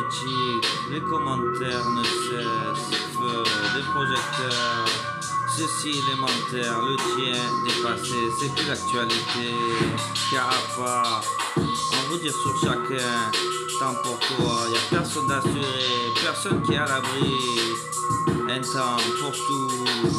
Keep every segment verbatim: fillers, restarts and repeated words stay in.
critiques, les commentaires ne cessent, feu des projecteurs, ceci élémentaire, le tien dépassé, c'est plus l'actualité, car à part en vous dire sur chacun, temps pour toi, y a personne d'assuré, personne qui est à l'abri, un temps pour tout.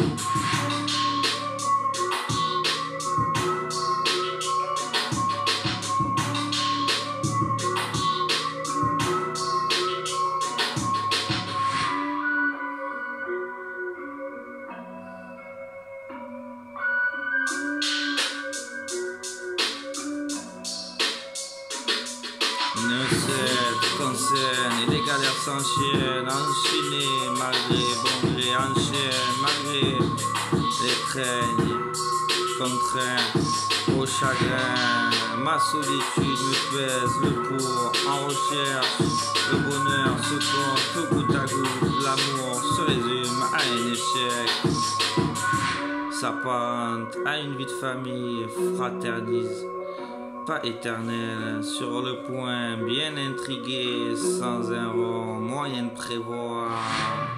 Ne cesse concerne et les galères s'enchaînent, enchaînées malgré bon gré, enchaînent malgré les craignes, contraints au chagrin. Ma solitude me pèse le pour en recherche, le bonheur se compte tout goutte à goutte, l'amour se résume à un échec, s'apparente à une vie de famille, fraternise. Pas éternel, sur le point, bien intrigué, sans un rond, moyen de prévoir.